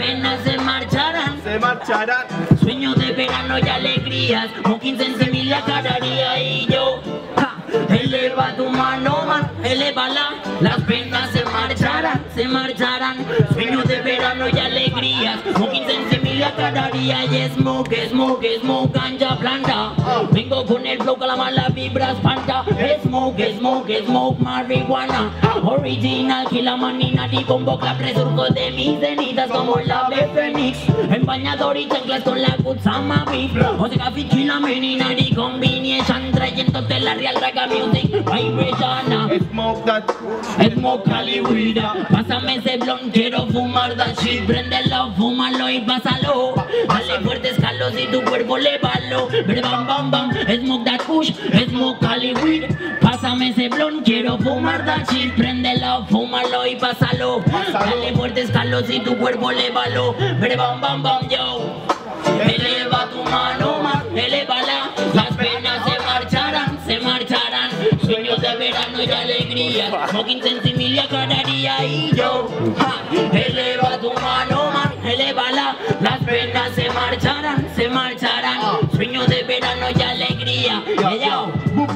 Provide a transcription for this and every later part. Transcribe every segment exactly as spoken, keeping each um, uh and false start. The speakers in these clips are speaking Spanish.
penas se marcharán, se marcharán. Sueños de verano y alegrías, Mokins en semilla cada día y yo. Ja, eleva tu mano, man, elévala. Las penas se marcharán, se marcharán. Sueños de verano y alegrías, Mokins en semilla cada día y smoke, smoke, smoke, ganja planta. Vengo con el flow que la mala vibra espanta. Smoke, smoke, smoke, marihuana. Original, que la manina y convoca presurco de mis cenizas como el ave fénix. En bañador y chanclas con la Kutsama beef. O sea, que la menina y combination trayéndote la real raga music vibration. Smoke that, Smoke Hollywood. Pásame ese blond, quiero fumar that shit. Préndelo, fúmalo y pásalo. Dale fuertes calos y tu cuerpo le balo. Bam bam bam, smoke that push, smoke Hollywood. Pásame ese blond, quiero fumar that shit. Préndelo, fúmalo y pásalo. Dale fuertes calos y tu cuerpo le balo. Bam bam bam yo. Eleva tu mano, man, elévala. Las penas se marcharán, se marcharán. Sueños de verano y alegría, Mokins en semilla cada día y yo. Ja, eleva tu mano, man, elévala. Las penas se marcharán, se marcharán. Sueños de verano y alegría. Hey, yo.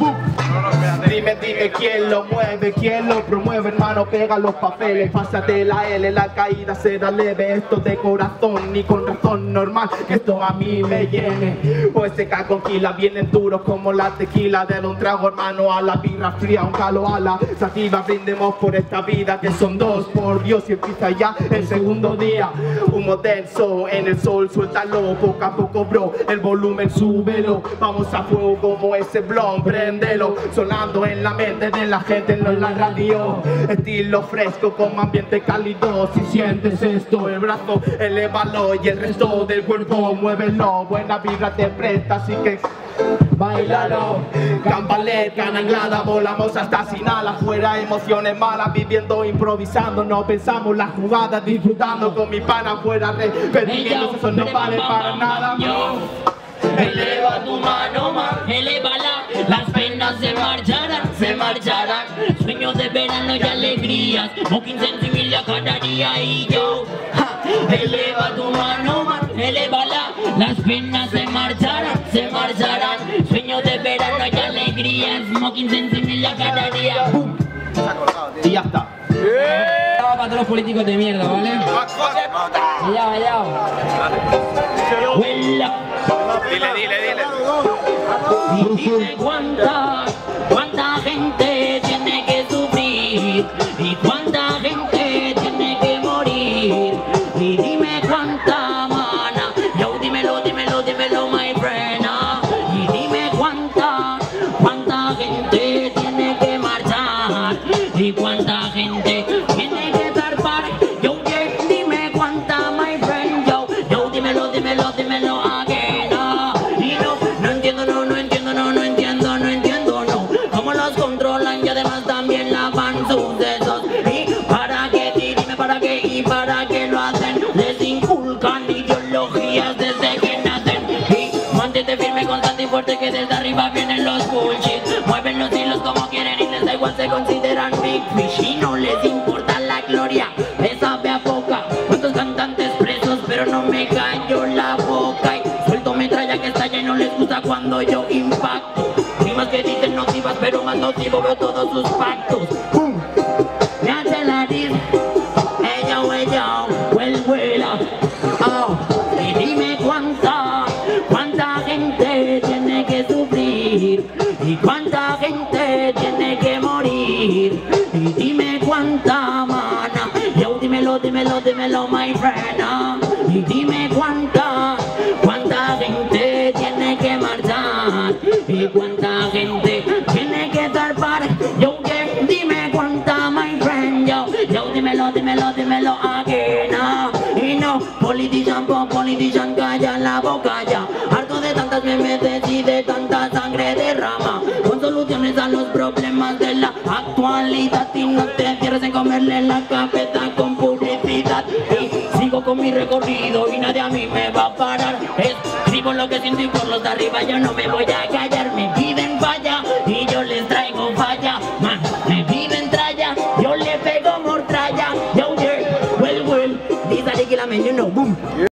Dime, dime quién lo mueve, quién lo promueve, hermano, pega los papeles, pásate la L, la caída será leve, esto de corazón, ni con razón normal, que esto a mí me llene, pues se cae con quila, vienen duros como la tequila, de un trago, hermano, a la birra fría, un calo a la sativa, brindemos por esta vida, que son dos, por Dios, y empieza ya el segundo día, humo denso en el sol, suéltalo, poco a poco, bro, el volumen súbelo, vamos a fuego como ese blond, préndelo, sonando en la mente de la gente, no en la radio. Estilo fresco como ambiente cálido. Si sientes esto, el brazo elévalo y el resto del cuerpo muévelo. Buena vibra te presta, así que bailalo. Campalet, cana anglada, volamos hasta sin alas. Fuera emociones malas, viviendo, improvisando. No pensamos las jugadas, disfrutando con mi pana. Fuera repetiendo, eso no vale para nada. Eleva tu mano, man, elévala. Las penas se marcharán, se marcharán. Sueños de verano y alegrías, Mokins en semilla cada día y yo. Ja, eleva tu mano, man, elévala. Las penas se marcharán, se marcharán. Sueños de verano y alegrías, Mokins en semilla cada día. ¡Bum! Y ya está. Para todos los políticos de mierda, ¿vale? Allá, allá. Huela. Dile, dile, dile. Y dime cuánta, cuánta gente tiene que sufrir y cuánta gente tiene que morir. Y dime cuánta mana, yo dímelo, dímelo, dímelo, my friend. Ah. Y dime cuánta, cuánta gente tiene que marchar y cuánta gente tiene que zarpar. Yo dime cuánta, my friend. Yo, yo dímelo, dímelo, dímelo again. Ah. Y no, no entiendo, no, no entiendo, no, no entiendo, no entiendo, no. Cómo los controlan y además también lavan sus dedos. Y para qué, dime para qué y para qué lo hacen. Les inculcan ideologías desde que nacen. Y mantente firme, constante y fuerte, que desde arriba vienen los bullshit. Mueven los hilos como quieren y les da igual, se consideran big fish. Y no les importa la gloria, les sabe a poca. Cuántos cantantes presos, pero no me callo la boca. Y suelto metralla que estalla y no les gusta cuando yo impacto. Rimas que dicen nocivas, pero más nocivo veo todos sus pactos. ¡Pum! Me hace la dis. Ella o ella, well, well. Oh. Y dime cuánta, cuánta gente tiene que sufrir y cuánta gente tiene que morir. Y dime cuánta mana, yo dímelo, dímelo, dímelo, my friend. Ah. Y dime cuánta, cuánta gente tiene que marchar y cuánta gente tiene que zarpar. Yo que dime cuánta, my friend. Yo, yo dímelo, dímelo, dímelo again. Ah. Y no, politician, po, politician, calla la boca ya. Harto de tantas memes y de tanta sangre derrama. Con soluciones a los problemas de la actualidad. Y no te cierres en comerle la cabeza con publicidad. Y sigo con mi recorrido y nadie a mí me va a parar. Escribo lo que siento y por los de arriba yo no me voy a callar. Me piden falla y yo les traigo falla. Man, me piden tralla, yo le pego mortralla. Yo, yeah, well, well, these Puerto Rico, la menú, no, boom.